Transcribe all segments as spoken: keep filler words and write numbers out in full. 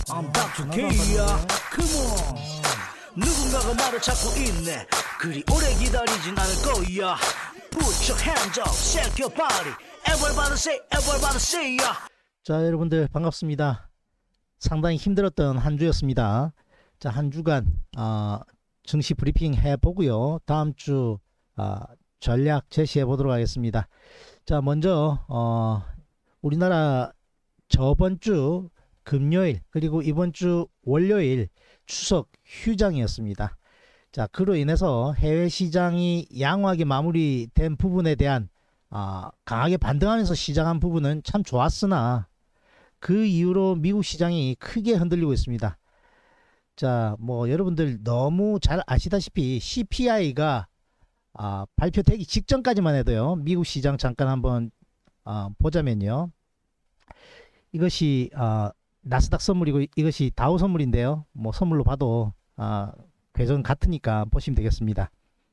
I'm 닥터 K야. Come on. 누군가가 나를 찾고 있네. 그리 오래 기다리진 않을 거야. Put your hands up, shake your body. Everybody say, everybody say ya. 자, 여러분들 반갑습니다. 상당히 힘들었던 한 주였습니다. 자, 한 주간 어, 증시 브리핑 해보고요. 다음 주 어, 전략 제시해 보도록 하겠습니다. 자, 먼저 어, 우리나라 저번 주 금요일 그리고 이번 주 월요일 추석 휴장이었습니다. 자, 그로 인해서 해외 시장이 양호하게 마무리된 부분에 대한 어, 강하게 반등하면서 시작한 부분은 참 좋았으나 그 이후로 미국 시장이 크게 흔들리고 있습니다. 자, 뭐 여러분들 너무 잘 아시다시피 씨피아이가 아, 발표되기 직전까지만 해도요, 미국 시장 잠깐 한번 아, 보자면요, 이것이 아, 나스닥 선물이고 이것이 다우 선물인데요, 뭐 선물로 봐도 아, 궤전 같으니까 보시면 되겠습니다.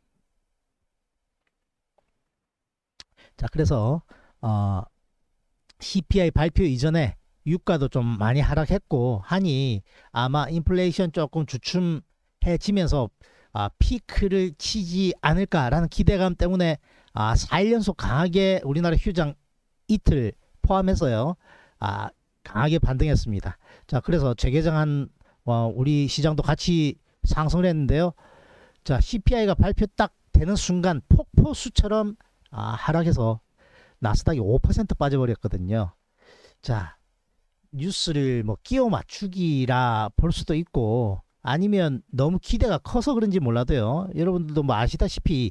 자, 그래서 어, 씨피아이 발표 이전에 유가도 좀 많이 하락했고 하니 아마 인플레이션 조금 주춤해지면서 아, 피크를 치지 않을까라는 기대감 때문에 아, 사 일 연속 강하게 우리나라 휴장 이틀 포함해서요, 아, 강하게 반등했습니다. 자, 그래서 재개장한 어, 우리 시장도 같이 상승을 했는데요. 자, 씨피아이가 발표 딱 되는 순간 폭포수처럼 아, 하락해서 나스닥이 오 퍼센트 빠져버렸거든요. 자, 뉴스를 뭐 끼워 맞추기라 볼 수도 있고 아니면 너무 기대가 커서 그런지 몰라도요, 여러분들도 뭐 아시다시피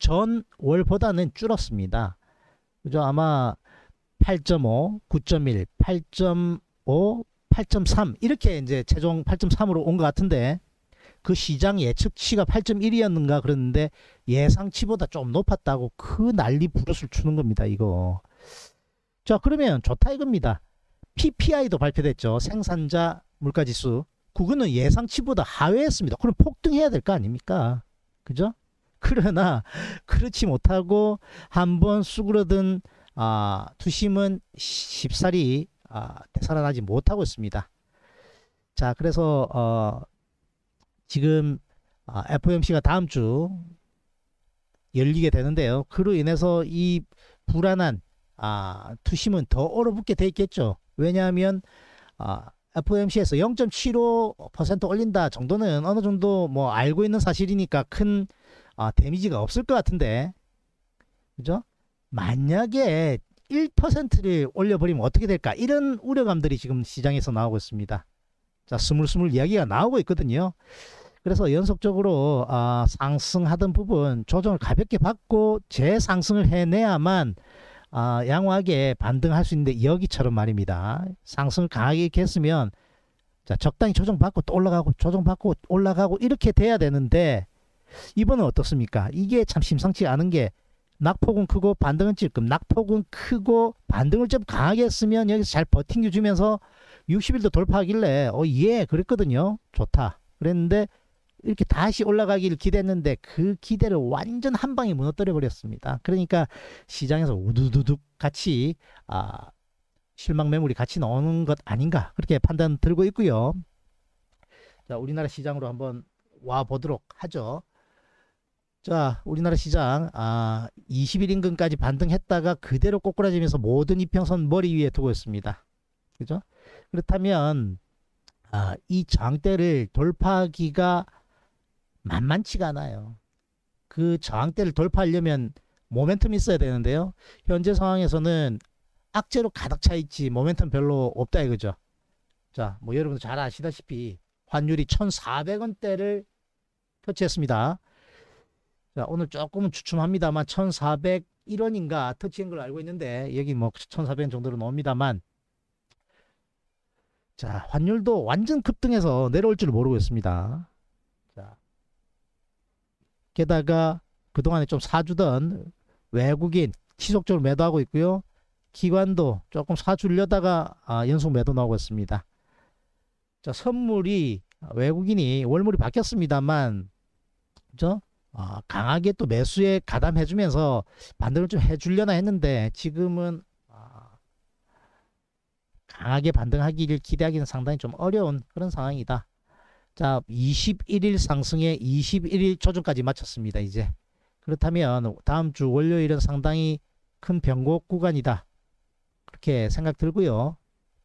전월보다는 줄었습니다. 그죠? 아마 팔 점 오, 구 점 일, 팔 점 오, 팔 점 삼 이렇게 이제 최종 팔 점 삼으로 온 것 같은데 그 시장 예측치가 팔 점 일이었는가 그랬는데 예상치보다 좀 높았다고 그 난리 부르스를 추는 겁니다, 이거. 자, 그러면 좋다 이겁니다. 피피아이도 발표됐죠. 생산자 물가지수. 그거는 예상치보다 하회했습니다. 그럼 폭등해야 될 거 아닙니까? 그죠? 그러나 그렇지 못하고 한번 수그러든 아, 투심은 쉽사리 아, 되살아나지 못하고 있습니다. 자, 그래서 어, 지금 아, 에프오엠씨가 다음 주 열리게 되는데요. 그로 인해서 이 불안한 아, 투심은 더 얼어붙게 돼 있겠죠. 왜냐하면 아, 에프오엠씨에서 영 점 칠오 퍼센트 올린다 정도는 어느 정도 뭐 알고 있는 사실이니까 큰 아, 데미지가 없을 것 같은데, 그죠? 만약에 일 퍼센트를 올려버리면 어떻게 될까? 이런 우려감들이 지금 시장에서 나오고 있습니다. 자, 스물스물 이야기가 나오고 있거든요. 그래서 연속적으로 아, 상승하던 부분 조정을 가볍게 받고 재상승을 해내야만 아, 양호하게 반등할 수 있는데 여기처럼 말입니다. 상승을 강하게 이렇게 했으면 자, 적당히 조정받고 또 올라가고 조정받고 올라가고 이렇게 돼야 되는데 이번은 어떻습니까? 이게 참 심상치 않은 게 낙폭은 크고 반등은 찔끔, 낙폭은 크고 반등을 좀 강하게 했으면 여기서 잘 버팅겨주면서 육십 일도 돌파하길래 어, 예, 그랬거든요. 좋다 그랬는데 이렇게 다시 올라가기를 기대했는데 그 기대를 완전 한 방에 무너뜨려 버렸습니다. 그러니까 시장에서 우두두둑 같이 아, 실망 매물이 같이 나오는 것 아닌가 그렇게 판단 들고 있고요. 자, 우리나라 시장으로 한번 와 보도록 하죠. 자, 우리나라 시장 아, 이십 일 인근까지 반등했다가 그대로 꼬꾸라지면서 모든 이평선 머리 위에 두고 있습니다. 그죠? 그렇다면 아, 이 저항대를 돌파하기가 만만치가 않아요. 그 저항대를 돌파하려면 모멘텀이 있어야 되는데요. 현재 상황에서는 악재로 가득 차 있지 모멘텀 별로 없다 이거죠. 자, 뭐 여러분들 잘 아시다시피 환율이 천사백 원대를 터치했습니다. 자, 오늘 조금은 주춤합니다만 천사백일 원인가 터치한 걸 알고 있는데 여기 뭐 천사백 원 정도로 나옵니다만, 자, 환율도 완전 급등해서 내려올 줄 모르고 있습니다. 자, 게다가 그동안에 좀 사주던 외국인 지속적으로 매도하고 있고요. 기관도 조금 사주려다가 아, 연속 매도 나오고 있습니다. 자, 선물이 외국인이 월물이 바뀌었습니다만, 그죠? 아, 강하게 또 매수에 가담해주면서 반등을 좀 해주려나 했는데 지금은 아, 강하게 반등하기를 기대하기는 상당히 좀 어려운 그런 상황이다. 자, 이십일 일 상승에 이십일 일 조정까지 마쳤습니다. 이제 그렇다면 다음 주 월요일은 상당히 큰 변곡 구간이다. 그렇게 생각 들고요.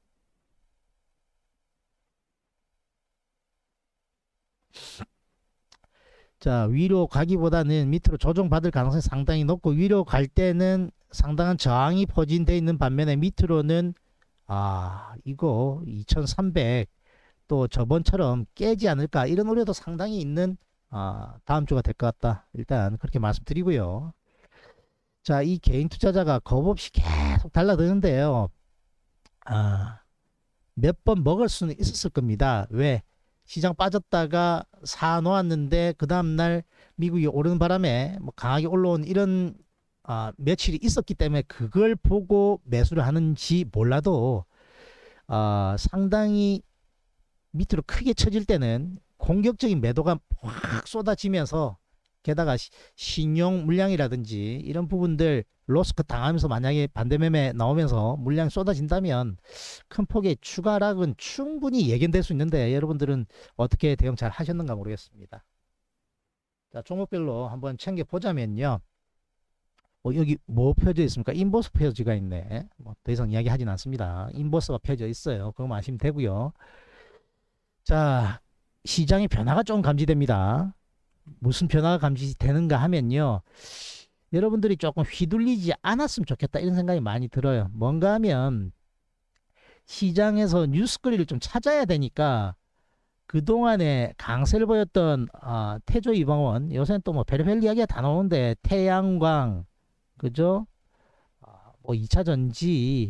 자, 위로 가기보다는 밑으로 조정받을 가능성이 상당히 높고, 위로 갈 때는 상당한 저항이 포진되어 있는 반면에 밑으로는 아 이거 이천삼백 또 저번처럼 깨지 않을까 이런 우려도 상당히 있는 아, 다음 주가 될 것 같다. 일단 그렇게 말씀드리고요. 자, 이 개인 투자자가 겁없이 계속 달라드는데요. 아, 몇 번 먹을 수는 있었을 겁니다. 왜? 시장 빠졌다가 사 놓았는데 그 다음날 미국이 오르는 바람에 뭐 강하게 올라온 이런 아, 며칠이 있었기 때문에 그걸 보고 매수를 하는지 몰라도 아, 상당히 밑으로 크게 쳐질 때는 공격적인 매도가 확 쏟아지면서 게다가 시, 신용 물량이라든지 이런 부분들 로스크 당하면서 만약에 반대매매 나오면서 물량이 쏟아진다면 큰 폭의 추가 하락은 충분히 예견될 수 있는데 여러분들은 어떻게 대응 잘 하셨는가 모르겠습니다. 자, 종목별로 한번 챙겨보자면요. 어, 여기 뭐 펴져 있습니까? 인버스 펴지가 있네. 뭐 더 이상 이야기 하진 않습니다. 인버스가 펴져 있어요. 그거만 아시면 되고요. 자, 시장의 변화가 좀 감지됩니다. 무슨 변화가 감지되는가 하면요. 여러분들이 조금 휘둘리지 않았으면 좋겠다 이런 생각이 많이 들어요. 뭔가 하면 시장에서 뉴스거리를 좀 찾아야 되니까 그동안에 강세를 보였던 어, 태조 이방원, 요새는 또 뭐 별별 이야기가 다 나오는데 태양광, 그죠? 어, 뭐 이 차 전지,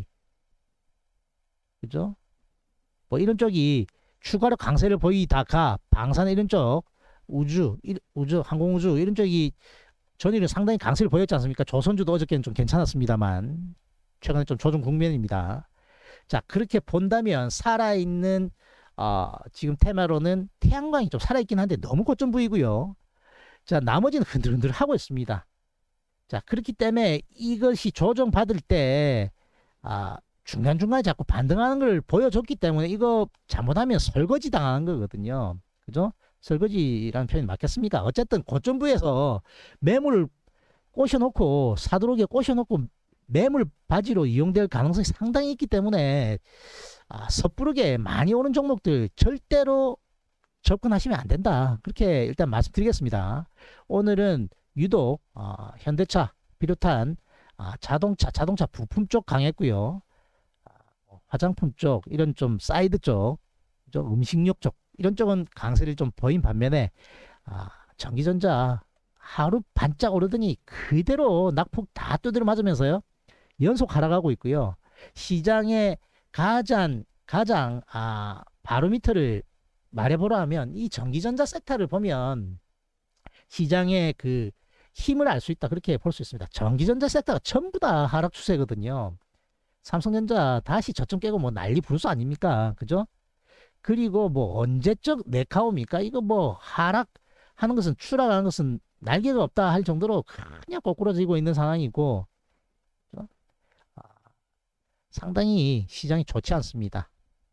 그죠? 뭐 이런 쪽이 추가로 강세를 보이다가 방산 이런 쪽, 우주, 우주, 항공우주 이런 쪽이 전일은 상당히 강세를 보였지 않습니까? 조선주도 어저께는 좀 괜찮았습니다만 최근에 좀 조정 국면입니다. 자, 그렇게 본다면 살아있는 어, 지금 테마로는 태양광이 좀 살아있긴 한데 너무 고점 부위고요. 자, 나머지는 흔들흔들 하고 있습니다. 자, 그렇기 때문에 이것이 조정받을 때 아, 중간중간에 자꾸 반등하는 걸 보여줬기 때문에 이거 잘못하면 설거지 당하는 거거든요. 그죠? 설거지라는 표현이 맞겠습니까? 어쨌든 고점부에서 매물을 꼬셔놓고 사도록에 꼬셔놓고 매물 바지로 이용될 가능성이 상당히 있기 때문에 아, 섣부르게 많이 오는 종목들 절대로 접근하시면 안 된다. 그렇게 일단 말씀드리겠습니다. 오늘은 유독 어, 현대차 비롯한 아, 자동차 자동차 부품 쪽 강했고요. 아, 화장품 쪽 이런 좀 사이드 쪽, 좀 음식료 쪽 이런 쪽은 강세를 좀 보인 반면에 아, 전기전자 하루 반짝 오르더니 그대로 낙폭 다 두드려 맞으면서요 연속 하락하고 있고요. 시장의 가장 가장 아, 바로미터를 말해보라 하면 이 전기전자 섹터를 보면 시장의 그 힘을 알 수 있다 그렇게 볼 수 있습니다. 전기전자 섹터가 전부 다 하락 추세거든요. 삼성전자 다시 저점 깨고 뭐 난리 불수 아닙니까? 그죠? 그리고 뭐 언제적 네카오입니까? 이거 뭐 하락하는 것은 추락하는 것은 날개가 없다 할 정도로 그냥 거꾸러지고 있는 상황이고 아, 상당히 시장이 좋지 않습니다.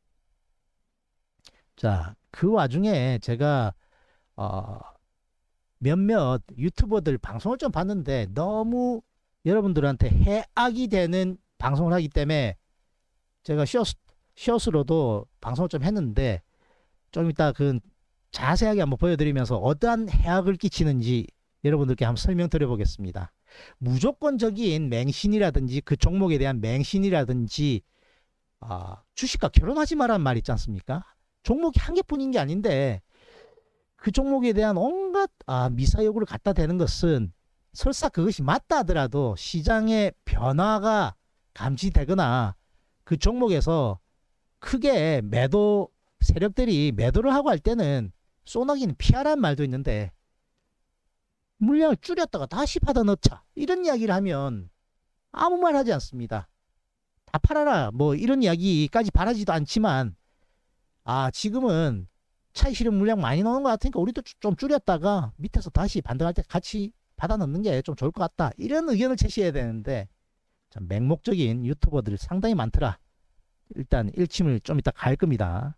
자, 그 와중에 제가 어, 몇몇 유튜버들 방송을 좀 봤는데 너무 여러분들한테 해악이 되는 방송을 하기 때문에 제가 쇼 숏으로도 방송을 좀 했는데 좀 이따 그 자세하게 한번 보여드리면서 어떠한 해악을 끼치는지 여러분들께 한번 설명드려 보겠습니다. 무조건적인 맹신이라든지 그 종목에 대한 맹신이라든지 아, 주식과 결혼하지 말라는 말 있지 않습니까? 종목이 한 개뿐인 게 아닌데 그 종목에 대한 온갖 아, 미사여구를 갖다 대는 것은 설사 그것이 맞다 하더라도 시장의 변화가 감지되거나 그 종목에서 크게 매도 세력들이 매도를 하고 할 때는 소나기는 피하라는 말도 있는데 물량을 줄였다가 다시 받아 넣자 이런 이야기를 하면 아무 말 하지 않습니다. 다 팔아라 뭐 이런 이야기까지 바라지도 않지만 아 지금은 차익 실현 물량 많이 나오는 것 같으니까 우리도 좀 줄였다가 밑에서 다시 반등할 때 같이 받아 넣는 게 좀 좋을 것 같다 이런 의견을 제시해야 되는데 참 맹목적인 유튜버들이 상당히 많더라. 일단 일침을 좀 이따 갈 겁니다.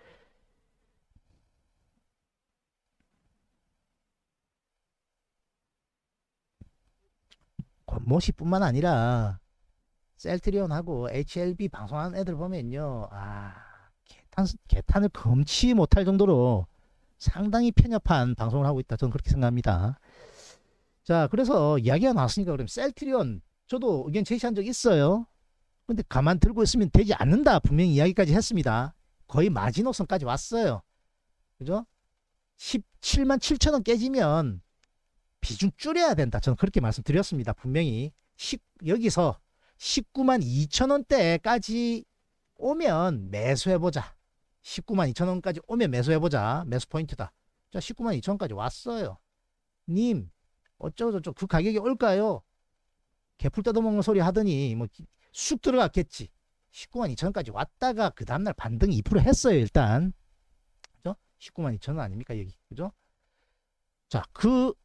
권모씨 뿐만 아니라 셀트리온하고 에이치엘비 방송하는 애들 보면요, 아, 개탄, 개탄을 금치 못할 정도로 상당히 편협한 방송을 하고 있다. 저는 그렇게 생각합니다. 자, 그래서 이야기가 나왔으니까 그럼 셀트리온 저도 의견 제시한 적 있어요. 근데 가만 들고 있으면 되지 않는다. 분명히 이야기까지 했습니다. 거의 마지노선까지 왔어요. 그죠? 십칠만 칠천 원 깨지면 비중 줄여야 된다. 저는 그렇게 말씀드렸습니다. 분명히 십, 여기서 십구만 이천 원대까지 오면 매수해보자. 십구만 이천 원까지 오면 매수해보자. 매수 포인트다. 자, 십구만 이천 원까지 왔어요. 님 어쩌고저쩌고 그 가격이 올까요? 개풀 뜯어먹는 소리 하더니 뭐 쑥 들어갔겠지. 십구만 이천 원까지 왔다가 그 다음날 반등 이 퍼센트 했어요. 일단 그죠? 십구만 이천 원 아닙니까 여기, 그죠? 자, 그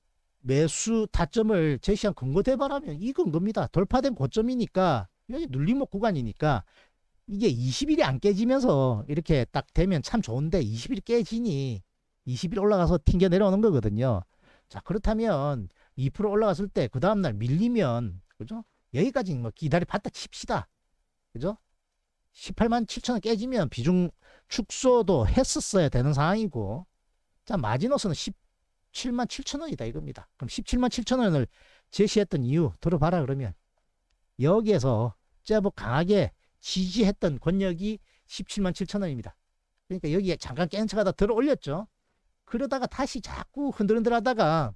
매수 타점을 제시한 근거 대발하면 이 근거입니다. 돌파된 고점이니까 여기 눌림목 구간이니까 이게 이십 일이 안 깨지면서 이렇게 딱 되면 참 좋은데 이십 일이 깨지니 이십 일 올라가서 튕겨 내려오는 거거든요. 자, 그렇다면 이 퍼센트 올라갔을 때 그 다음날 밀리면, 그죠? 여기까지 뭐 기다려 봤다 칩시다. 그죠? 십팔만 칠천 원 깨지면 비중 축소도 했었어야 되는 상황이고, 자, 마지노선은 십칠만 칠천 원이다 이겁니다. 그럼 십칠만 칠천 원을 제시했던 이유 들어봐라. 그러면 여기에서 제법 강하게 지지했던 권역이 십칠만 칠천 원입니다. 그러니까 여기에 잠깐 깨는 척하다 들어 올렸죠. 그러다가 다시 자꾸 흔들흔들 하다가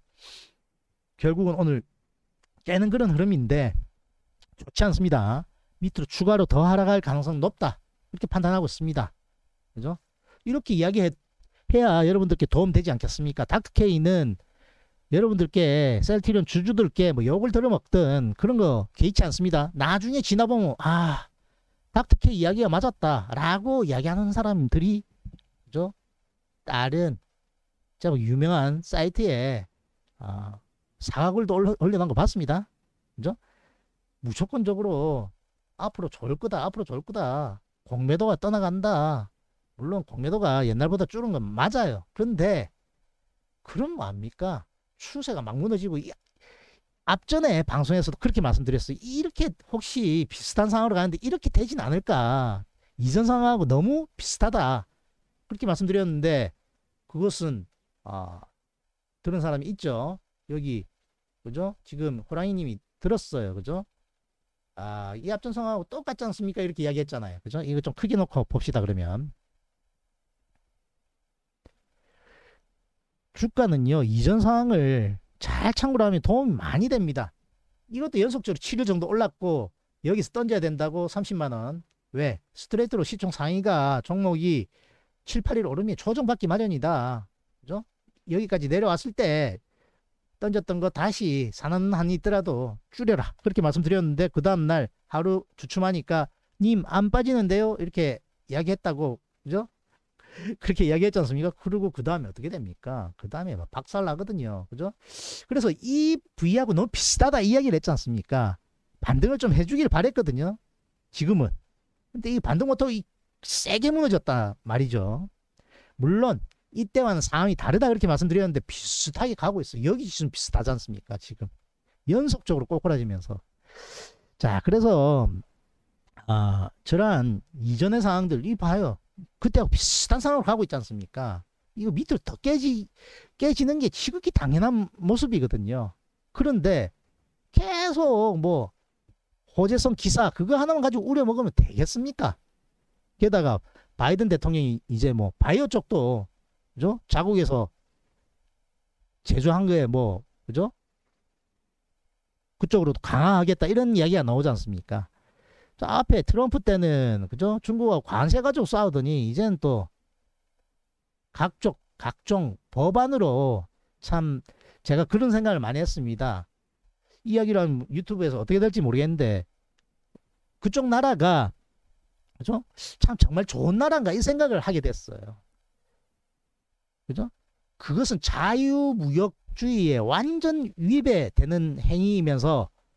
결국은 오늘 깨는 그런 흐름인데 좋지 않습니다. 밑으로 추가로 더 하락할 가능성 높다. 이렇게 판단하고 있습니다. 그죠? 이렇게 이야기해야 여러분들께 도움되지 않겠습니까? 닥터케이는 여러분들께 셀트리온 주주들께 뭐 욕을 들어먹든 그런 거 개의치 않습니다. 나중에 지나보면 아, 닥터케이 이야기가 맞았다 라고 이야기하는 사람들이, 그죠? 다른 뭐 유명한 사이트에 어, 사과글도 올려, 올려놓은 거 봤습니다. 그죠? 무조건적으로 앞으로 좋을 거다, 앞으로 좋을 거다, 공매도가 떠나간다. 물론 공매도가 옛날보다 줄은 건 맞아요. 그런데 그럼 뭐합니까? 추세가 막 무너지고, 이, 앞전에 방송에서도 그렇게 말씀드렸어요. 이렇게 혹시 비슷한 상황으로 가는데 이렇게 되진 않을까, 이전 상황하고 너무 비슷하다 그렇게 말씀드렸는데, 그것은 어, 들은 사람이 있죠. 여기, 그죠? 지금 호랑이님이 들었어요. 그죠? 아, 이 앞전 상황하고 똑같지 않습니까? 이렇게 이야기했잖아요. 그죠? 이거 좀 크게 놓고 봅시다. 그러면 주가는요, 이전 상황을 잘 참고를 하면 도움이 많이 됩니다. 이것도 연속적으로 칠 일 정도 올랐고 여기서 던져야 된다고 삼십만 원. 왜? 스트레이트로 시총 상위가 종목이 칠, 팔 일 오르면 조정받기 마련이다. 그죠? 여기까지 내려왔을 때 던졌던 거 다시 사는 한이 있더라도 줄여라. 그렇게 말씀드렸는데 그 다음날 하루 주춤하니까 님 안 빠지는데요? 이렇게 이야기했다고. 그죠? 그렇게 이야기했지 않습니까? 그리고 그 다음에 어떻게 됩니까? 그 다음에 막 박살 나거든요. 그죠? 그래서 이 V하고 너무 비슷하다 이야기를 했지 않습니까? 반등을 좀 해주길 바랬거든요. 지금은. 근데 이 반등 모터 이 세게 무너졌다 말이죠. 물론 이때와는 상황이 다르다 그렇게 말씀드렸는데 비슷하게 가고 있어요. 여기 지금 비슷하지 않습니까? 지금 연속적으로 꼬꾸라지면서. 자, 그래서 아, 저런 이전의 상황들 이 봐요. 그때하고 비슷한 상황으로 가고 있지 않습니까? 이거 밑으로 더 깨지, 깨지는 게 지극히 당연한 모습이거든요. 그런데 계속 뭐 호재성 기사 그거 하나만 가지고 우려먹으면 되겠습니까? 게다가 바이든 대통령이 이제 뭐 바이오 쪽도, 그죠? 자국에서 제조한 거에 뭐, 그죠? 그쪽으로도 강화하겠다 이런 이야기가 나오지 않습니까? 자, 앞에 트럼프 때는, 그죠? 중국하고 관세 가지고 싸우더니 이제는 또 각종 각종 법안으로, 참 제가 그런 생각을 많이 했습니다. 이야기를 하면 유튜브에서 어떻게 될지 모르겠는데 그쪽 나라가, 그죠? 참 정말 좋은 나라인가 이 생각을 하게 됐어요. 그죠? 그것은 자유무역주의에 완전 위배되는 행위이면서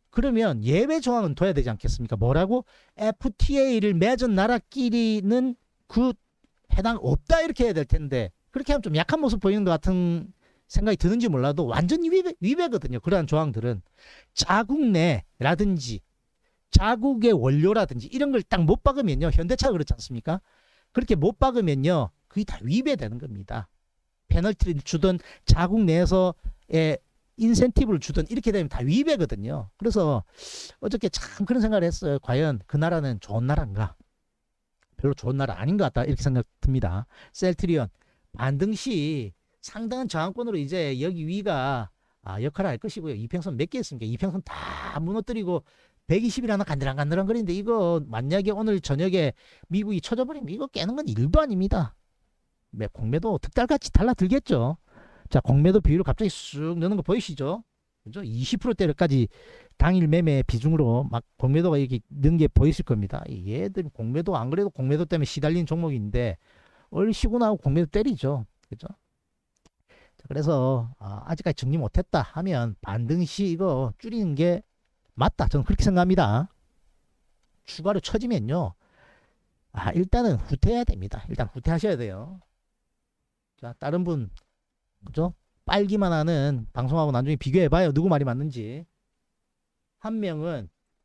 그러면 예외 조항은 둬야 되지 않겠습니까? 뭐라고? 에프티에이를 맺은 나라끼리는 그 해당 없다 이렇게 해야 될 텐데 그렇게 하면 좀 약한 모습 보이는 것 같은 생각이 드는지 몰라도 완전히 위배, 위배거든요. 그러한 조항들은 자국 내라든지 자국의 원료라든지 이런 걸 딱 못 박으면요. 현대차가 그렇지 않습니까? 그렇게 못 박으면요. 그게 다 위배되는 겁니다. 페널티를 주든 자국 내에서의 인센티브를 주든 이렇게 되면 다 위배거든요. 그래서 어저께 참 그런 생각을 했어요. 과연 그 나라는 좋은 나라인가? 별로 좋은 나라 아닌 것 같다 이렇게 생각 듭니다. 셀트리온 반등 시 상당한 저항권으로 이제 여기 위가 아, 역할을 할 것이고요. 이평선 몇 개 있습니까? 이평선 다 무너뜨리고 백이십일 하나 간드랑간드랑 거리는데 이거 만약에 오늘 저녁에 미국이 쳐져버리면 이거 깨는 건 일도 아닙니다. 공매도 득달같이 달라들겠죠. 자, 공매도 비율을 갑자기 쑥 넣는 거 보이시죠? 그죠? 이십 퍼센트대까지 당일 매매 비중으로 막 공매도가 이렇게 넣은 게 보이실 겁니다. 얘들 공매도 안 그래도 공매도 때문에 시달린 종목인데 얼씨구 나고 공매도 때리죠. 그죠? 자, 그래서 아, 아직까지 정리 못했다 하면 반등 시 이거 줄이는 게 맞다. 저는 그렇게 생각합니다. 추가로 쳐지면요. 아, 일단은 후퇴해야 됩니다. 일단 후퇴하셔야 돼요. 자, 다른 분 그죠? 빨기만 하는 방송하고 나중에 비교해봐요. 누구 말이 맞는지. 한 명은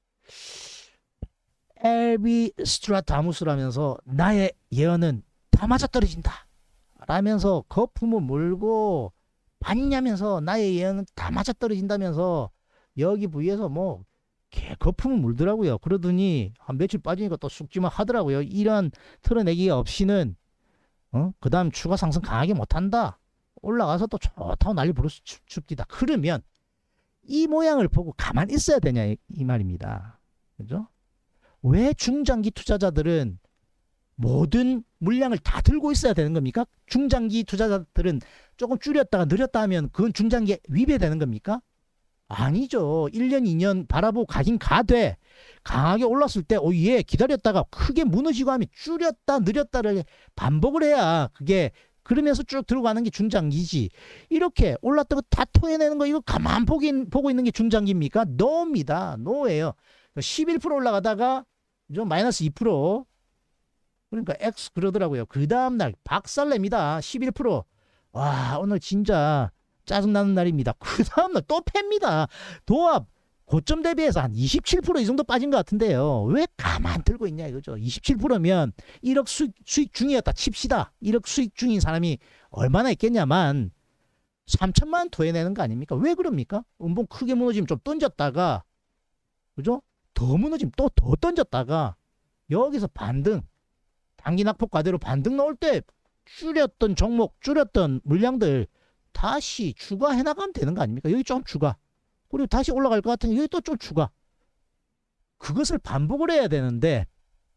엘비 스트라타무스라면서 나의 예언은 다 맞아떨어진다 라면서 거품을 물고 봤냐면서 나의 예언은 다 맞아떨어진다면서 여기 부위에서 뭐 개 거품을 물더라고요. 그러더니 한 며칠 빠지니까 또 쑥지만 하더라고요. 이런 털어내기가 없이는 어? 그 다음 추가 상승 강하게 못한다. 올라가서 또 좋다고 난리 부를 춥디다. 그러면 이 모양을 보고 가만히 있어야 되냐 이, 이 말입니다. 그죠? 왜 중장기 투자자들은 모든 물량을 다 들고 있어야 되는 겁니까? 중장기 투자자들은 조금 줄였다가 늘렸다 하면 그건 중장기에 위배되는 겁니까? 아니죠. 일 년, 이 년 바라보고 가긴 가되 강하게 올랐을 때 오, 예, 기다렸다가 크게 무너지고 하면 줄였다 늘렸다를 반복을 해야 그게 그러면서 쭉 들고 가는 게 중장기지. 이렇게 올랐다고 다 토해내는 거 이거 가만 보긴, 보고 있는 게 중장기입니까? 노입니다. 노예요. 십일 퍼센트 올라가다가 좀 마이너스 이 퍼센트 그러니까 X 그러더라고요. 그 다음날 박살냅니다. 십일 퍼센트 와 오늘 진짜 짜증나는 날입니다. 그 다음날 또 팹니다. 도합 고점 대비해서 한 이십칠 퍼센트 이 정도 빠진 것 같은데요. 왜 가만 들고 있냐 이거죠. 이십칠 퍼센트면 일억 수익, 수익 중이었다 칩시다. 일억 수익 중인 사람이 얼마나 있겠냐만 삼천만 원 토해내는 거 아닙니까? 왜 그럽니까? 음봉 크게 무너지면 좀 던졌다가 그죠? 더 무너지면 또 더 던졌다가 여기서 반등 단기 낙폭 과대로 반등 나올 때 줄였던 종목 줄였던 물량들 다시 추가해 나가면 되는 거 아닙니까? 여기 좀 추가 그리고 다시 올라갈 것 같으니 여기 또 좀 추가 그것을 반복을 해야 되는데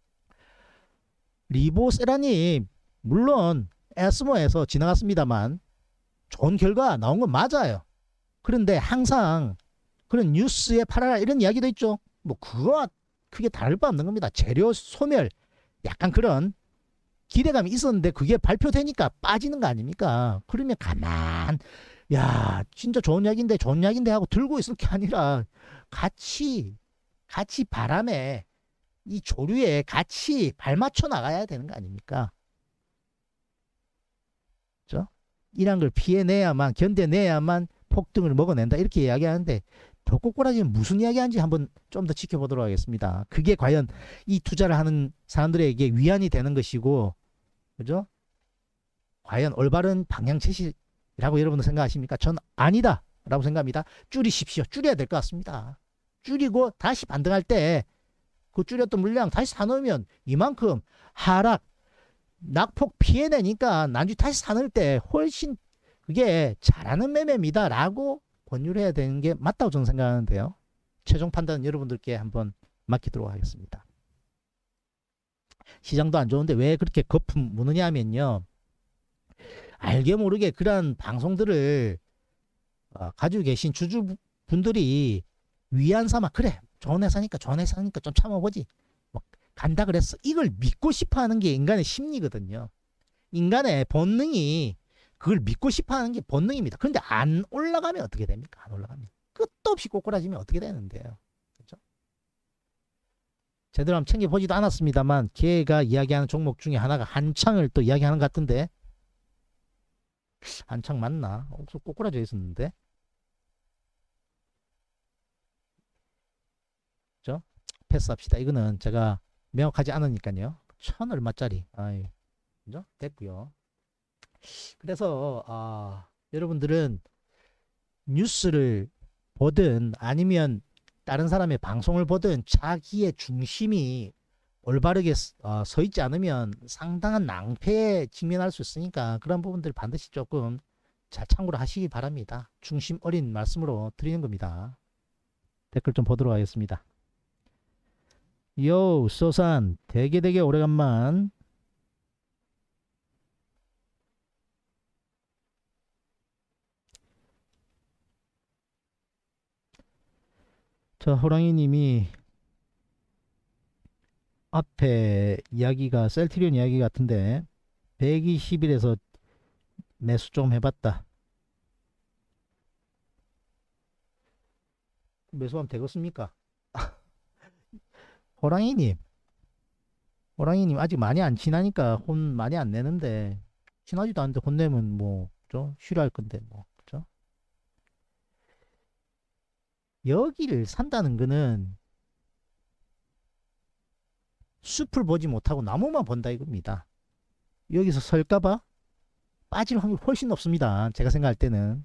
리보세라니 물론 에스모에서 지나갔습니다만 좋은 결과 나온 건 맞아요. 그런데 항상 그런 뉴스에 팔아라 이런 이야기도 있죠. 뭐 그거와 크게 다를 바 없는 겁니다. 재료 소멸 약간 그런 기대감이 있었는데 그게 발표되니까 빠지는 거 아닙니까? 그러면 가만 야 진짜 좋은 이야기인데 좋은 이야기인데 하고 들고 있을 게 아니라 같이 같이 바람에 이 조류에 같이 발맞춰 나가야 되는 거 아닙니까? 그렇죠? 이런 걸 피해내야만 견뎌내야만 폭등을 먹어낸다 이렇게 이야기하는데 더 꼬꾸라지는 무슨 이야기하는지 한번 좀 더 지켜보도록 하겠습니다. 그게 과연 이 투자를 하는 사람들에게 위안이 되는 것이고 그죠? 과연 올바른 방향 제시라고 여러분은 생각하십니까? 전 아니다 라고 생각합니다. 줄이십시오. 줄여야 될 것 같습니다. 줄이고 다시 반등할 때 그 줄였던 물량 다시 사놓으면 이만큼 하락 낙폭 피해내니까 나중에 다시 사놓을 때 훨씬 그게 잘하는 매매입니다 라고 권유를 해야 되는 게 맞다고 저는 생각하는데요. 최종 판단은 여러분들께 한번 맡기도록 하겠습니다. 시장도 안 좋은데 왜 그렇게 거품 무느냐 하면요. 알게 모르게 그런 방송들을 어, 가지고 계신 주주분들이 위안 삼아 그래 좋은 회사니까 좋은 회사니까 좀 참아보지 뭐 간다 그랬어 이걸 믿고 싶어하는 게 인간의 심리거든요. 인간의 본능이 그걸 믿고 싶어하는 게 본능입니다. 그런데 안 올라가면 어떻게 됩니까? 안 올라가면 끝도 없이 꼬꾸라지면 어떻게 되는데요. 제대로 한번 챙겨보지도 않았습니다만 걔가 이야기하는 종목 중에 하나가 한창을 또 이야기하는 것 같은데 한창 맞나? 옥수 꼬꾸라져 있었는데 그죠? 패스합시다. 이거는 제가 명확하지 않으니까요. 천 얼마짜리 아이, 그죠? 됐고요. 그래서 아, 여러분들은 뉴스를 보든 아니면 다른 사람의 방송을 보든 자기의 중심이 올바르게 어, 서 있지 않으면 상당한 낭패에 직면할 수 있으니까 그런 부분들 반드시 조금 잘 참고를 하시기 바랍니다. 중심 어린 말씀으로 드리는 겁니다. 댓글 좀 보도록 하겠습니다. 요 소산 되게 되게 오래간만. 저 호랑이님이 앞에 이야기가 셀트리온 이야기 같은데 백이십 일에서 매수 좀 해봤다. 매수하면 되겠습니까? 호랑이님 호랑이님 아직 많이 안 친하니까 혼 많이 안 내는데 친하지도 않는데 혼내면 뭐 좀 싫어할 건데 뭐 그죠? 여기를 산다는 거는 숲을 보지 못하고 나무만 본다 이겁니다. 여기서 설까봐 빠질 확률이 훨씬 높습니다. 제가 생각할 때는.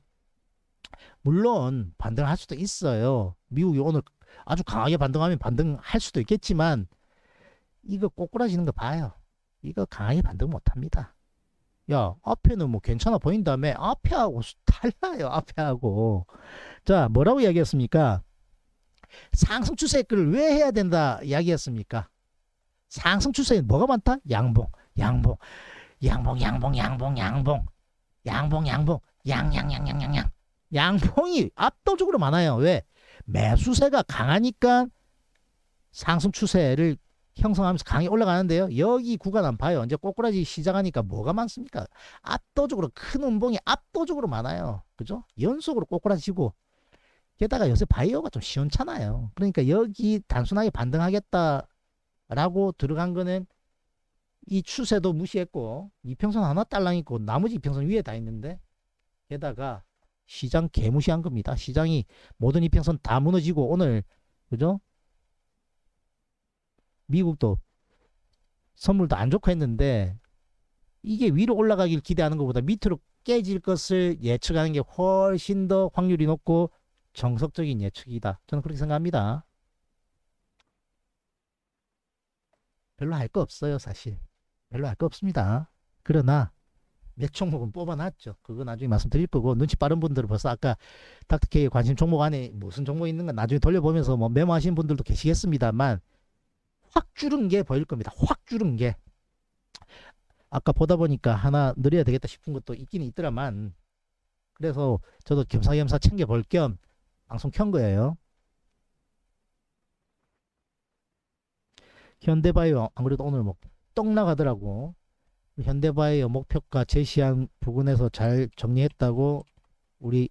물론 반등할 수도 있어요. 미국이 오늘 아주 강하게 반등하면 반등할 수도 있겠지만 이거 꼬꾸라지는 거 봐요. 이거 강하게 반등 못합니다. 야 앞에는 뭐 괜찮아 보인다며 앞에하고 달라요. 앞에하고. 자 뭐라고 이야기했습니까? 상승 추세를 왜 해야 된다 이야기했습니까? 상승 추세에 뭐가 많다? 양봉 양봉 양봉 양봉 양봉 양봉 양봉 양봉 양양양양양양 양봉이 압도적으로 많아요. 왜? 매수세가 강하니까 상승 추세를 형성하면서 강하게 올라가는데요. 여기 구간 안 봐요. 이제 꼬꾸라지 시작하니까 뭐가 많습니까? 압도적으로 큰 운봉이 압도적으로 많아요. 그죠? 연속으로 꼬꾸라지고 게다가 요새 바이오가 좀 시원찮아요. 그러니까 여기 단순하게 반등하겠다라고 들어간 거는 이 추세도 무시했고 이평선 하나 딸랑 있고 나머지 이평선 위에 다 있는데 게다가 시장 개무시한 겁니다. 시장이 모든 이평선 다 무너지고 오늘 그죠? 미국도 선물도 안 좋고 했는데 이게 위로 올라가길 기대하는 것보다 밑으로 깨질 것을 예측하는 게 훨씬 더 확률이 높고 정석적인 예측이다. 저는 그렇게 생각합니다. 별로 할 거 없어요. 사실 별로 할 거 없습니다. 그러나 몇 종목은 뽑아놨죠. 그거 나중에 말씀드릴 거고 눈치 빠른 분들은 벌써 아까 닥터케이 관심 종목 안에 무슨 종목이 있는가 나중에 돌려보면서 뭐 메모하시는 분들도 계시겠습니다만 확 줄은 게 보일 겁니다. 확 줄은 게. 아까 보다 보니까 하나 늘려야 되겠다 싶은 것도 있기는 있더라만 그래서 저도 겸사겸사 챙겨볼 겸 방송 켠 거예요. 현대바이오 안 그래도 오늘 뭐 떡 나가더라고. 현대바이오 목표가 제시한 부분에서 잘 정리했다고 우리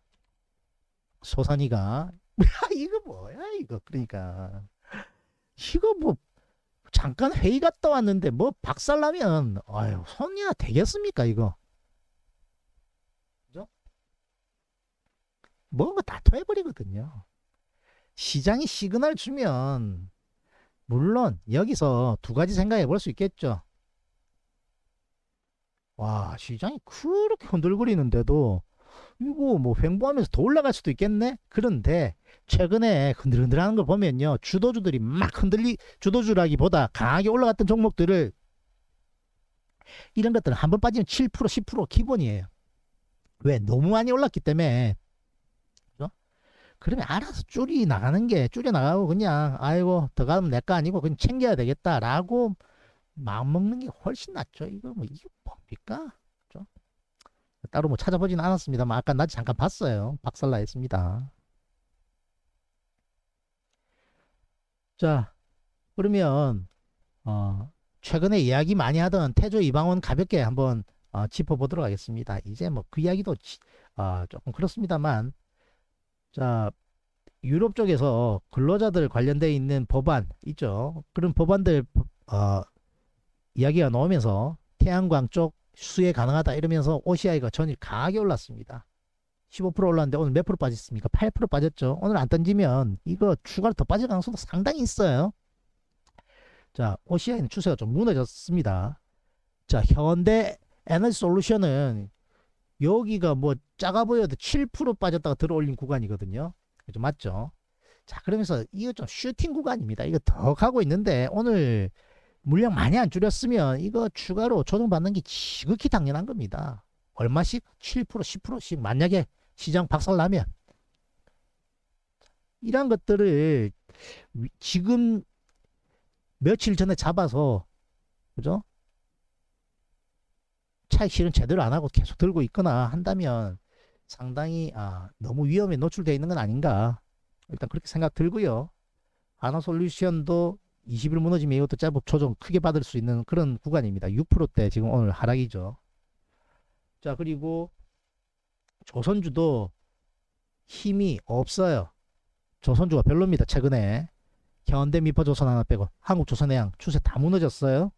소산이가 이거 뭐야 이거. 그러니까 이거 뭐 잠깐 회의 갔다 왔는데 뭐 박살나면 아유 손이야 되겠습니까 이거. 그죠? 뭔가 다 토해버리거든요. 시장이 시그널 주면 물론 여기서 두 가지 생각해 볼 수 있겠죠. 와 시장이 그렇게 흔들거리는데도 이거 뭐 횡보하면서 더 올라갈 수도 있겠네. 그런데 최근에 흔들흔들하는 걸 보면요 주도주들이 막 흔들리 주도주라기보다 강하게 올라갔던 종목들을 이런 것들은 한번 빠지면 칠 퍼센트 십 퍼센트 기본이에요. 왜? 너무 많이 올랐기 때문에. 그죠? 그러면 알아서 줄이 나가는 게 줄여 나가고 그냥 아이고 더 가면 내 거 아니고 그냥 챙겨야 되겠다 라고 마음 먹는 게 훨씬 낫죠. 이거 뭐 이게 뭡니까? 그죠? 따로 뭐 찾아보지는 않았습니다만 아까 낮에 잠깐 봤어요. 박살나 있습니다. 자 그러면 어, 최근에 이야기 많이 하던 태조 이방원 가볍게 한번 어, 짚어보도록 하겠습니다. 이제 뭐 그 이야기도 지, 어, 조금 그렇습니다만 자 유럽 쪽에서 근로자들 관련돼 있는 법안 있죠. 그런 법안들 어, 이야기가 나오면서 태양광 쪽 수혜 가능하다 이러면서 오씨아이가 전일 강하게 올랐습니다. 십오 퍼센트 올랐는데 오늘 몇 프로 빠졌습니까? 팔 퍼센트 빠졌죠. 오늘 안 던지면 이거 추가로 더 빠질 가능성도 상당히 있어요. 자, 오씨아이는 추세가 좀 무너졌습니다. 자, 현대 에너지 솔루션은 여기가 뭐 작아 보여도 칠 퍼센트 빠졌다가 들어올린 구간이거든요. 그죠? 맞죠? 자, 그러면서 이거 좀 슈팅 구간입니다. 이거 더 가고 있는데 오늘 물량 많이 안 줄였으면 이거 추가로 조정받는 게 지극히 당연한 겁니다. 얼마씩? 칠 퍼센트, 십 퍼센트씩 만약에 시장 박살나면. 이런 것들을 지금 며칠 전에 잡아서, 그죠? 차익 실현 제대로 안 하고 계속 들고 있거나 한다면 상당히 아, 너무 위험에 노출되어 있는 건 아닌가. 일단 그렇게 생각 들고요. 하나솔루션도 이십 일 무너지면 이것도 제법 조정 크게 받을 수 있는 그런 구간입니다. 육 퍼센트대 지금 오늘 하락이죠. 자, 그리고 조선주도 힘이 없어요. 조선주가 별로입니다. 최근에 현대 미퍼조선 하나 빼고 한국조선해양 추세 다 무너졌어요.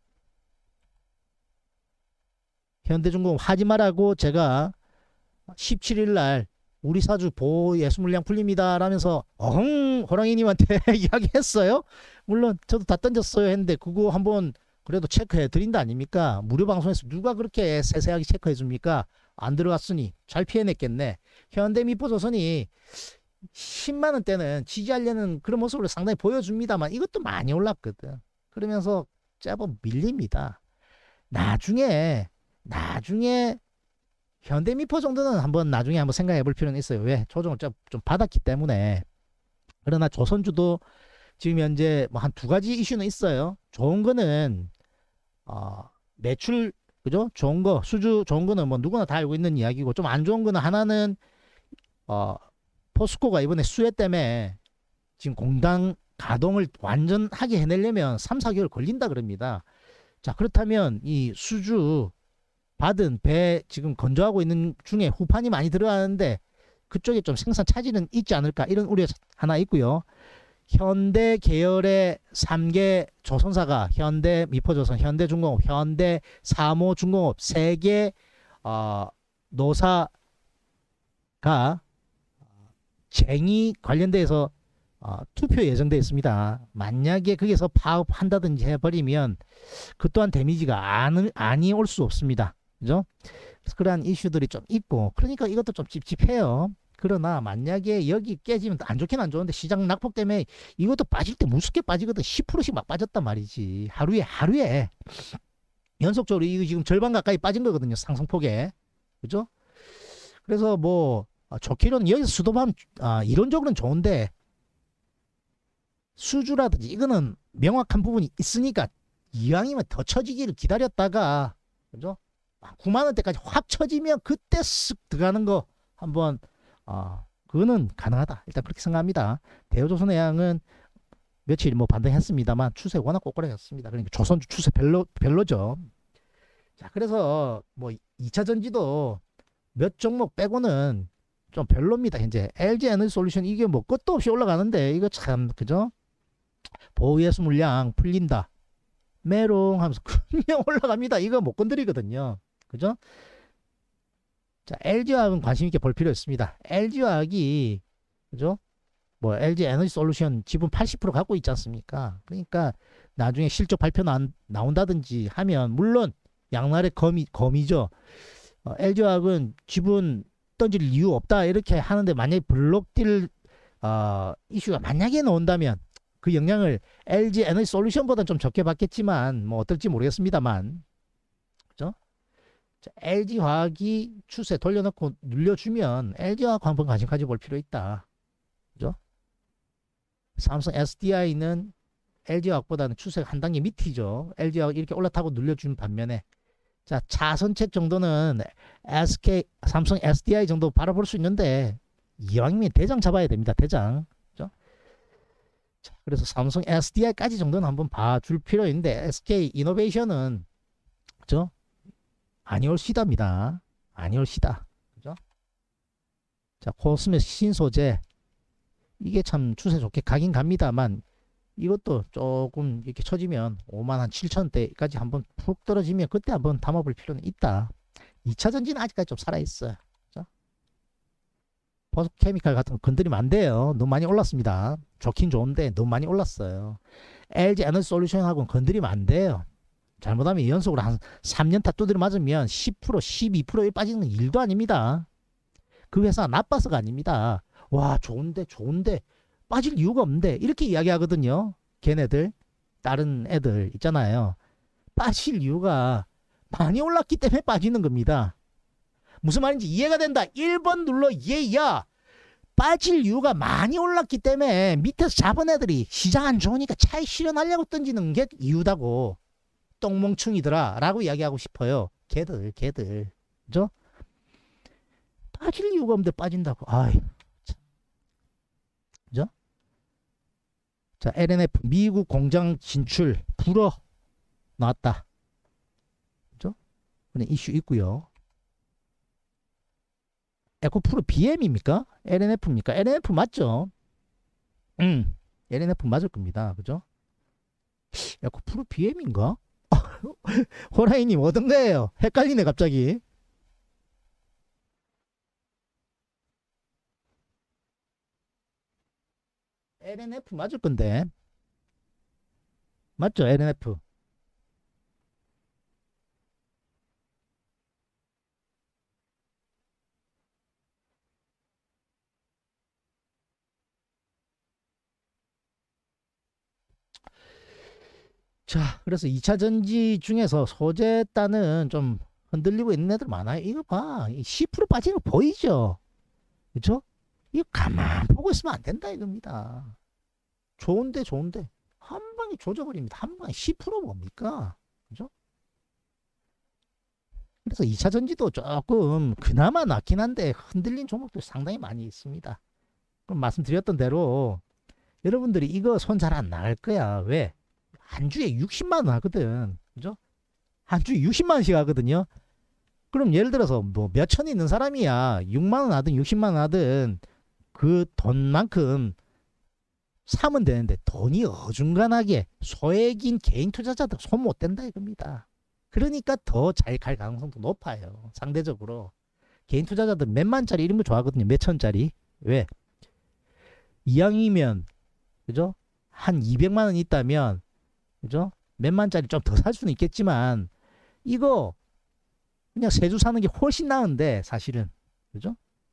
현대중공 하지 말라고 제가 십칠 일 날 우리 사주 보호 예수 물량 풀립니다 라면서 어흥 호랑이님한테 이야기했어요. 물론 저도 다 던졌어요 했는데 그거 한번 그래도 체크해 드린다 아닙니까? 무료 방송에서 누가 그렇게 세세하게 체크해 줍니까? 안 들어갔으니 잘 피해냈겠네. 현대미포조선이 십만 원대는 지지하려는 그런 모습을 상당히 보여줍니다만 이것도 많이 올랐거든. 그러면서 제법 밀립니다. 나중에 나중에 현대미포 정도는 한번 나중에 한번 생각해 볼 필요는 있어요. 왜? 조정을 좀, 좀 받았기 때문에. 그러나 조선주도 지금 현재 뭐 한 두 가지 이슈는 있어요. 좋은 거는 어, 매출, 그죠? 좋은 거, 수주 좋은 거는 뭐 누구나 다 알고 있는 이야기고, 좀 안 좋은 거는 하나는 어, 포스코가 이번에 수혜 때문에 지금 공장 가동을 완전하게 해내려면 삼, 사 개월 걸린다 그럽니다. 자, 그렇다면 이 수주 받은 배 지금 건조하고 있는 중에 후판이 많이 들어가는데 그쪽에 좀 생산 차질은 있지 않을까 이런 우려 하나 있고요. 현대 계열의 삼 개 조선사가 현대 미포조선, 현대중공업, 현대 사모중공업 세 개 어, 노사가 쟁의 관련돼서 어, 투표 예정되어 있습니다. 만약에 거기서 파업한다든지 해버리면 그 또한 데미지가 안, 아니 올 수 없습니다. 그죠? 그래서 그러한 이슈들이 좀 있고, 그러니까 이것도 좀 찝찝해요. 그러나 만약에 여기 깨지면 안 좋긴 안 좋은데 시장 낙폭 때문에 이것도 빠질 때 무섭게 빠지거든. 십 퍼센트씩 막 빠졌단 말이지. 하루에 하루에 연속적으로 이거 지금 절반 가까이 빠진 거거든요. 상승폭에. 그죠? 그래서 뭐 좋기로는 여기서 수도하면 아, 이론적으로는 좋은데 수주라든지 이거는 명확한 부분이 있으니까 이왕이면 더 처지기를 기다렸다가, 그죠? 구만 원대까지 확 쳐지면 그때 쓱 들어가는 거 한번 어, 그거는 가능하다. 일단 그렇게 생각합니다. 대우조선해양은 며칠 뭐 반등했습니다만 추세 워낙 꼬꾸라졌습니다. 그러니까 조선주 추세 별로 별로죠. 자, 그래서 뭐 이 차 전지도 몇 종목 빼고는 좀 별로입니다. 현재 엘지에너지솔루션 이게 뭐 끝도 없이 올라가는데 이거 참, 그죠? 보유예수 물량 풀린다. 메롱 하면서 그냥 올라갑니다. 이거 못 건드리거든요. 그죠? 자, 엘지화학은 관심 있게 볼 필요 있습니다. 엘지화학이, 그죠? 뭐 엘지 에너지 솔루션 지분 팔십 퍼센트 갖고 있지 않습니까? 그러니까 나중에 실적 발표 나, 나온다든지 하면 물론 양날의 검이 검이죠. 어, 엘지화학은 지분 던질 이유 없다 이렇게 하는데 만약에 블록딜 어, 이슈가 만약에 나온다면 그 영향을 엘지 에너지 솔루션보다는 좀 적게 받겠지만 뭐 어떨지 모르겠습니다만, 그죠? 자, 엘지화학이 추세 돌려놓고 눌려주면 엘지화학 한번 관심 가져볼 필요 있다. 그죠? 삼성 에스디아이는 엘지화학보다는 추세가 한 단계 밑이죠. 엘지화학 이렇게 올라타고 눌려주는 반면에, 자, 차선책 정도는 에스케이, 삼성 에스디아이 정도 바라볼 수 있는데 이왕이면 대장 잡아야 됩니다. 대장. 그죠? 자, 그래서 삼성 에스디아이까지 정도는 한번 봐줄 필요 있는데 에스케이 이노베이션은, 그죠? 아니올시다입니다. 아니올시다. 그죠? 자, 코스메 신소재 이게 참 추세 좋게 가긴 갑니다만 이것도 조금 이렇게 쳐지면 오만 한 칠천대까지 한번 푹 떨어지면 그때 한번 담아볼 필요는 있다. 이 차 전지는 아직까지 좀 살아있어요. 버스케미칼 같은 거 건드리면 안 돼요. 너무 많이 올랐습니다. 좋긴 좋은데 너무 많이 올랐어요. 엘지 에너지 솔루션하고는 건드리면 안 돼요. 잘못하면 연속으로 한 삼 년 타 두드려 맞으면 십 퍼센트, 십이 퍼센트 빠지는 건 일도 아닙니다. 그 회사가 나빠서가 아닙니다. 와 좋은데 좋은데 빠질 이유가 없는데 이렇게 이야기하거든요. 걔네들 다른 애들 있잖아요. 빠질 이유가 많이 올랐기 때문에 빠지는 겁니다. 무슨 말인지 이해가 된다. 일 번 눌러 예야. 빠질 이유가 많이 올랐기 때문에 밑에서 잡은 애들이 시장 안 좋으니까 차에 실현하려고 던지는 게 이유다고. 똥멍충이더라 라고 이야기하고 싶어요. 걔들 걔들 그죠? 빠질 이유가 없는데 빠진다고. 아이 참. 그죠? 자 엘엔에프 미국 공장 진출 불어 나왔다. 그죠? 그런 이슈 있고요. 에코프로 비엠입니까? 엘엔에프입니까? 엘엔에프 맞죠? 음, 엘엔에프 맞을 겁니다. 그죠? 에코프로 비엠인가? 호라이님 어떤 거예요? 헷갈리네 갑자기. 엘엔에프 맞을 건데. 맞죠? 엘엔에프. 자, 그래서 이 차 전지 중에서 소재단은 좀 흔들리고 있는 애들 많아요. 이거 봐. 십 퍼센트 빠지는 거 보이죠? 그죠? 이거 가만 보고 있으면 안 된다 이겁니다. 좋은데 좋은데 한 방에 조져버립니다. 한 방에 십 퍼센트 뭡니까? 그죠? 그래서 이 차 전지도 조금 그나마 낫긴 한데 흔들린 종목도 상당히 많이 있습니다. 그럼 말씀드렸던 대로 여러분들이 이거 손 잘 안 나갈 거야. 왜? 한 주에 육십만 원 하거든. 그죠? 한 주에 육십만 원씩 하거든요. 그럼 예를 들어서 뭐 몇천 있는 사람이야. 육만 원 하든 육십만 원 하든 그 돈만큼 사면 되는데 돈이 어중간하게 소액인 개인 투자자들 손 못 댄다 이겁니다. 그러니까 더 잘 갈 가능성도 높아요. 상대적으로. 개인 투자자들 몇만짜리 이런 거 좋아하거든요. 몇천짜리. 왜? 이왕이면 그죠? 한 이백만 원 있다면 그죠? 몇만짜리 좀 더 살 수는 있겠지만 이거 그냥 세 주 사는 게 훨씬 나은데 사실은 그죠?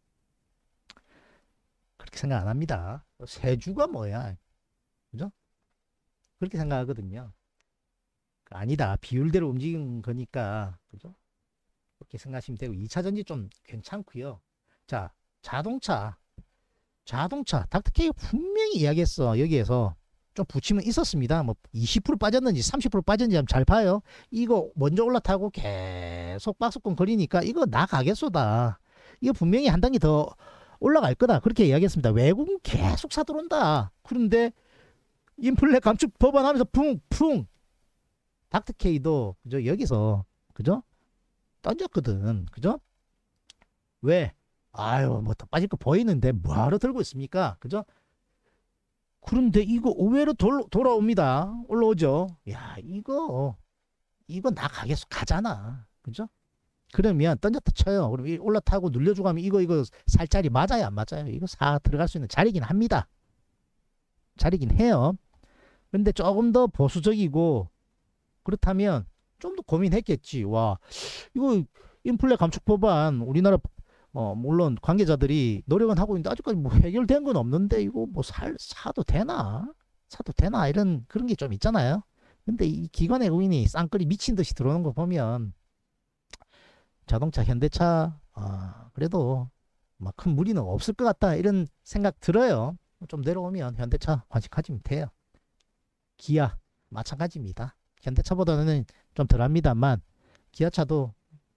그렇게 생각 안 합니다. 세 주가 뭐야? 그죠? 그렇게 생각하거든요. 아니다. 비율대로 움직이는 거니까 그죠? 그렇게 생각하시면 되고 이 차 전지 좀 괜찮고요. 자, 자동차 자동차 닥터케이가 분명히 이야기했어. 여기에서 좀 부침은 있었습니다. 뭐 이십 퍼센트 빠졌는지 삼십 퍼센트 빠졌는지 한번 잘 봐요. 이거 먼저 올라타고 계속 박스권 거리니까 이거 나가겠소다. 이거 분명히 한 단계 더 올라갈 거다. 그렇게 이야기했습니다. 외국은 계속 사들어온다. 그런데 인플레 감축 법안하면서 풍풍 닥터케이도 그죠? 여기서 그죠? 던졌거든. 그죠? 왜? 아유 뭐 더 빠질 거 보이는데 뭐하러 들고 있습니까? 그죠? 그런데 이거 의외로 돌, 돌아옵니다. 올라오죠. 야 이거 이거 나가겠어 가잖아. 그죠? 그러면 던졌다 쳐요. 그럼 올라타고 눌려주고 하면 이거 이거 살 자리 맞아요 안 맞아요? 이거 사 들어갈 수 있는 자리긴 합니다. 자리긴 해요. 근데 조금 더 보수적이고 그렇다면 좀 더 고민했겠지. 와 이거 인플레 감축 법안 우리나라 어 물론 관계자들이 노력은 하고 있는데 아직까지 뭐 해결된 건 없는데 이거 뭐 살 사도 되나 사도 되나 이런 그런 게 좀 있잖아요. 근데 이 기관 외국인이 쌍끌이 미친 듯이 들어오는 거 보면 자동차 현대차 아 그래도 막 큰 무리는 없을 것 같다 이런 생각 들어요. 좀 내려오면 현대차 관심 가지면 돼요. 기아 마찬가지입니다. 현대차보다는 좀 덜합니다만 기아차도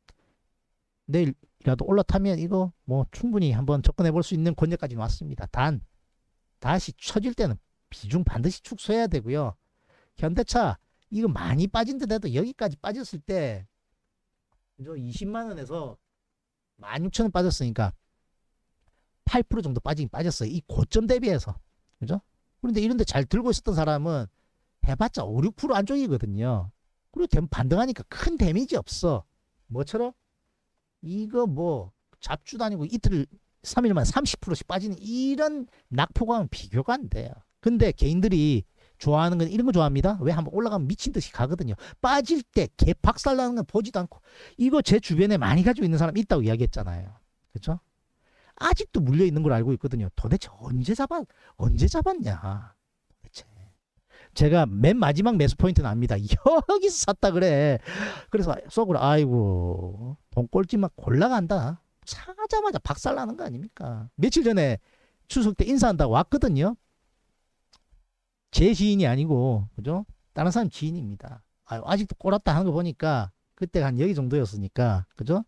내일이라도 올라타면 이거 뭐 충분히 한번 접근해 볼 수 있는 권역까지 왔습니다. 단 다시 쳐질 때는 비중 반드시 축소해야 되고요. 현대차 이거 많이 빠진 듯해도 여기까지 빠졌을 때 이십만 원에서 만 육천 원 빠졌으니까 팔 퍼센트 정도 빠지긴 빠졌어요. 이 고점 대비해서. 그죠? 그런데 이런데 잘 들고 있었던 사람은 해봤자 오, 육 퍼센트 안쪽이거든요. 그리고 반등하니까 큰 데미지 없어. 뭐처럼? 이거 뭐 잡주도 아니고 이틀 삼 일 만에 삼십 퍼센트씩 빠지는 이런 낙폭과는 비교가 안 돼요. 근데 개인들이 좋아하는 건 이런 거 좋아합니다. 왜? 한번 올라가면 미친 듯이 가거든요. 빠질 때 개 박살나는 건 보지도 않고. 이거 제 주변에 많이 가지고 있는 사람 있다고 이야기했잖아요. 그렇죠? 아직도 물려 있는 걸 알고 있거든요. 도대체 언제 잡았 언제 잡았냐? 도대체. 제가 맨 마지막 매수 포인트는 압니다. 여기서 샀다 그래. 그래서 속으로 아이고 돈 꼴찌만 골라간다. 사자마자 박살나는 거 아닙니까? 며칠 전에 추석 때 인사한다고 왔거든요. 제 지인이 아니고, 그죠? 다른 사람 지인입니다. 아유, 아직도 꼬랐다 하는 거 보니까 그때 한 여기 정도였으니까, 그죠?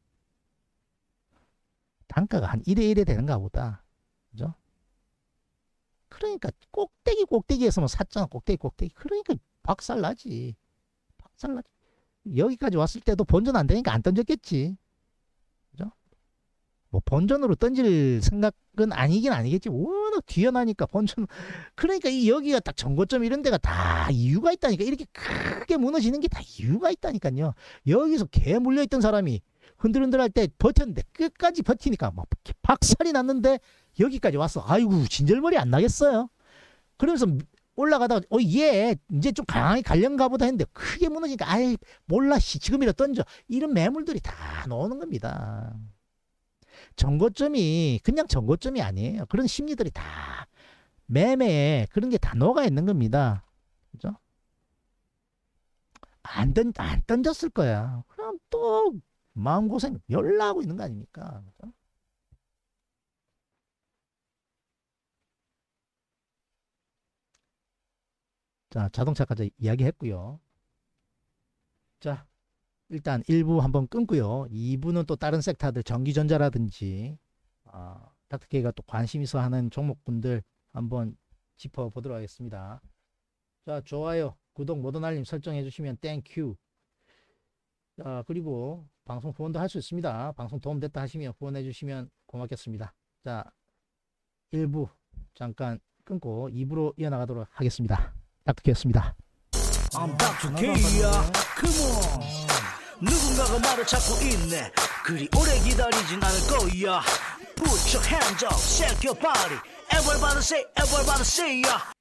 단가가 한 일 대 일에 되는가 보다. 그죠? 그러니까 꼭대기 꼭대기에서만 샀잖아. 꼭대기 꼭대기. 그러니까 박살나지. 박살나지. 여기까지 왔을 때도 본전 안 되니까 안 던졌겠지. 그죠? 뭐 본전으로 던질 생각은 아니긴 아니겠지. 워낙 뒤어나니까 본전. 그러니까 이 여기가 딱 정고점 이런 데가 다 이유가 있다니까. 이렇게 크게 무너지는 게 다 이유가 있다니까요. 여기서 개 물려있던 사람이 흔들흔들 할 때 버텼는데 끝까지 버티니까 막 박살이 났는데 여기까지 왔어. 아이고 진절머리 안 나겠어요. 그러면서 올라가다가 어 얘 이제 좀 강하게 갈련가 보다 했는데 크게 무너지니까 아이 몰라 씨 지금이라 던져. 이런 매물들이 다 나오는 겁니다. 정고점이 그냥 정고점이 아니에요. 그런 심리들이 다 매매에 그런 게 다 녹아 있는 겁니다. 그죠? 안, 던, 안 던졌을 거야. 그럼 또 마음고생 열나하고 있는 거 아닙니까? 그죠? 자, 자동차까지 이야기했고요. 자, 일단 일 부 한번 끊고요. 이 부는 또 다른 섹터들 전기전자라든지 어, 닥터케이가 또 관심 있어 하는 종목군들 한번 짚어보도록 하겠습니다. 자, 좋아요, 구독, 모든 알림 설정해 주시면 땡큐. 자, 그리고 방송 후원도 할 수 있습니다. 방송 도움됐다 하시면 후원해 주시면 고맙겠습니다. 자, 일 부 잠깐 끊고 이 부로 이어나가도록 하겠습니다. 닥터케이였습니다. I'm 닥터 K야. Come on. 누군가가 나를 찾고 있네. 그리 오래 기다리진 않을 거야. Put your hands up, shake your body. Everybody say, everybody say, yeah.